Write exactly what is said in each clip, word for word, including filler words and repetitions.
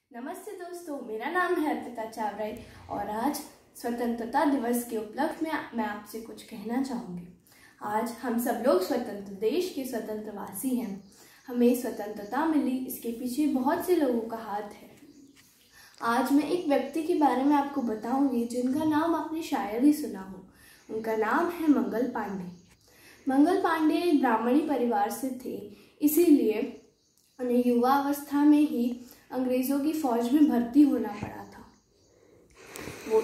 नमस्ते दोस्तों, मेरा नाम है अर्पिता चावराई और आज स्वतंत्रता दिवस के उपलक्ष्य में मैं आपसे कुछ कहना चाहूँगी। आज हम सब लोग स्वतंत्र देश के स्वतंत्रवासी हैं। हमें स्वतंत्रता मिली, इसके पीछे बहुत से लोगों का हाथ है। आज मैं एक व्यक्ति के बारे में आपको बताऊंगी जिनका नाम आपने शायद ही सुना हो। उनका नाम है मंगल पांडे। मंगल पांडे ब्राह्मणी परिवार से थे, इसीलिए उन्हें युवा अवस्था में ही अंग्रेज़ों की फौज में भर्ती होना पड़ा था। वो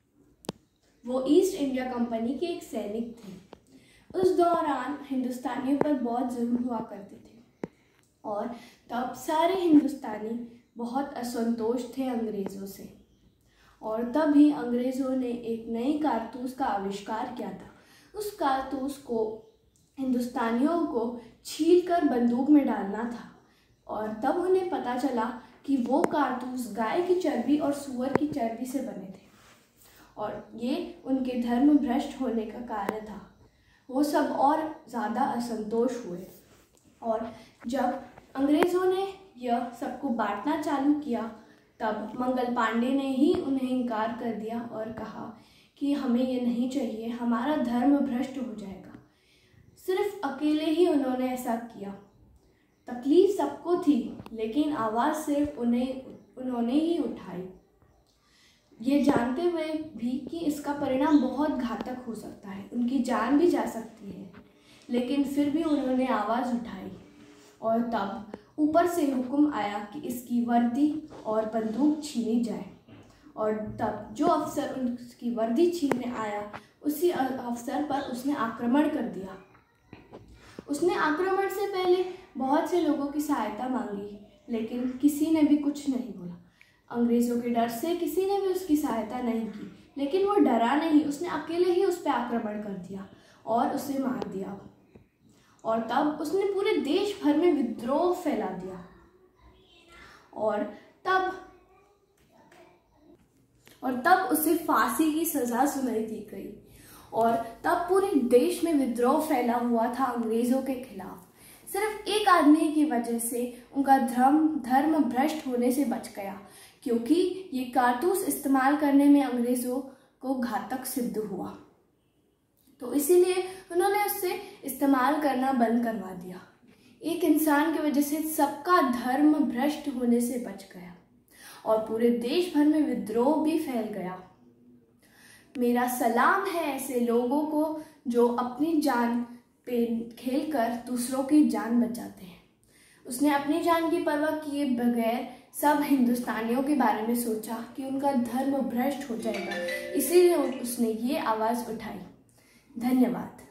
वो ईस्ट इंडिया कंपनी के एक सैनिक थे। उस दौरान हिंदुस्तानियों पर बहुत जुल्म हुआ करते थे और तब सारे हिंदुस्तानी बहुत असंतोष थे अंग्रेज़ों से। और तभी अंग्रेज़ों ने एक नई कारतूस का आविष्कार किया था। उस कारतूस को हिंदुस्तानियों को छीलकर बंदूक में डालना था और तब उन्हें पता चला कि वो कारतूस गाय की चर्बी और सूअर की चर्बी से बने थे और ये उनके धर्म भ्रष्ट होने का कारण था। वो सब और ज़्यादा असंतोष हुए और जब अंग्रेज़ों ने यह सबको बांटना चालू किया तब मंगल पांडे ने ही उन्हें इनकार कर दिया और कहा कि हमें ये नहीं चाहिए, हमारा धर्म भ्रष्ट हो जाएगा। सिर्फ अकेले ही उन्होंने ऐसा किया। तकलीफ सबको थी, लेकिन आवाज़ सिर्फ उन्हें उन्होंने ही उठाई, ये जानते हुए भी कि इसका परिणाम बहुत घातक हो सकता है, उनकी जान भी जा सकती है। लेकिन फिर भी उन्होंने आवाज़ उठाई और तब ऊपर से हुक्म आया कि इसकी वर्दी और बंदूक छीनी जाए। और तब जो अफसर उसकी वर्दी छीनने आया, उसी अफसर पर उसने आक्रमण कर दिया। उसने आक्रमण से पहले बहुत से लोगों की सहायता मांगी, लेकिन किसी ने भी कुछ नहीं बोला। अंग्रेज़ों के डर से किसी ने भी उसकी सहायता नहीं की, लेकिन वो डरा नहीं, उसने अकेले ही उस पर आक्रमण कर दिया और उसे मार दिया। और तब उसने पूरे देश भर में विद्रोह फैला दिया और तब और तब उसे फांसी की सज़ा सुनाई दी गई और तब पूरे देश में विद्रोह फैला हुआ था अंग्रेज़ों के खिलाफ। सिर्फ एक आदमी की वजह से उनका धर्म धर्म भ्रष्ट होने से बच गया, क्योंकि ये कारतूस इस्तेमाल करने में अंग्रेज़ों को घातक सिद्ध हुआ। तो इसीलिए उन्होंने उससे इस्तेमाल करना बंद करवा दिया। एक इंसान की वजह से सबका धर्म भ्रष्ट होने से बच गया और पूरे देश भर में विद्रोह भी फैल गया। मेरा सलाम है ऐसे लोगों को जो अपनी जान पे खेलकर दूसरों की जान बचाते हैं। उसने अपनी जान की परवाह किए बगैर सब हिंदुस्तानियों के बारे में सोचा कि उनका धर्म भ्रष्ट हो जाएगा, इसीलिए उसने ये आवाज़ उठाई। धन्यवाद।